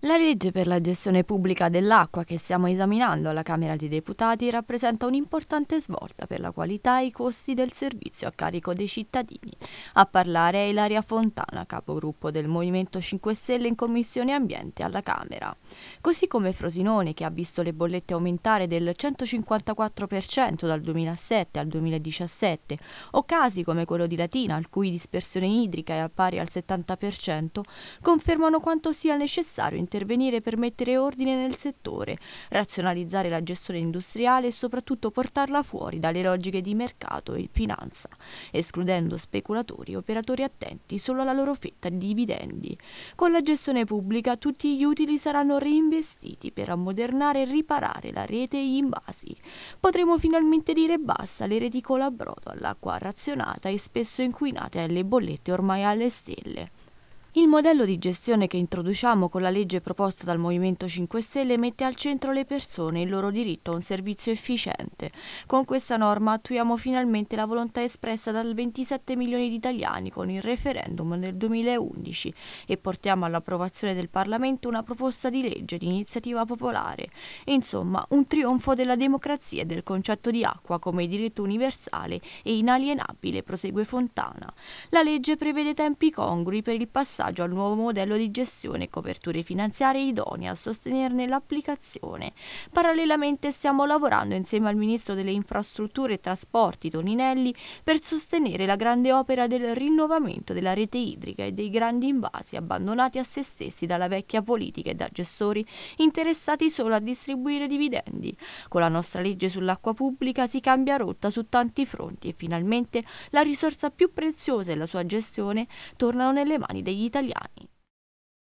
La legge per la gestione pubblica dell'acqua che stiamo esaminando alla Camera dei Deputati rappresenta un'importante svolta per la qualità e i costi del servizio a carico dei cittadini. A parlare è Ilaria Fontana, capogruppo del Movimento 5 Stelle in Commissione Ambiente alla Camera. Così come Frosinone, che ha visto le bollette aumentare del 154% dal 2007 al 2017, o casi come quello di Latina, il cui dispersione idrica è pari al 70%, confermano quanto sia necessario intervenire per mettere ordine nel settore, razionalizzare la gestione industriale e soprattutto portarla fuori dalle logiche di mercato e finanza, escludendo speculatori e operatori attenti solo alla loro fetta di dividendi. Con la gestione pubblica tutti gli utili saranno reinvestiti per ammodernare e riparare la rete e gli invasi. Potremo finalmente dire basta alle reti colabrodo, all'acqua razionata e spesso inquinata e alle bollette ormai alle stelle. Il modello di gestione che introduciamo con la legge proposta dal Movimento 5 Stelle mette al centro le persone e il loro diritto a un servizio efficiente. Con questa norma attuiamo finalmente la volontà espressa dal 27 milioni di italiani con il referendum nel 2011 e portiamo all'approvazione del Parlamento una proposta di legge di iniziativa popolare. Insomma, un trionfo della democrazia e del concetto di acqua come diritto universale e inalienabile, prosegue Fontana. La legge prevede tempi congrui per il passaggio al nuovo modello di gestione e coperture finanziarie idonee a sostenerne l'applicazione. Parallelamente stiamo lavorando insieme al Ministro delle Infrastrutture e Trasporti Toninelli per sostenere la grande opera del rinnovamento della rete idrica e dei grandi invasi abbandonati a se stessi dalla vecchia politica e da gestori interessati solo a distribuire dividendi. Con la nostra legge sull'acqua pubblica si cambia rotta su tanti fronti e finalmente la risorsa più preziosa e la sua gestione tornano nelle mani degli italiani.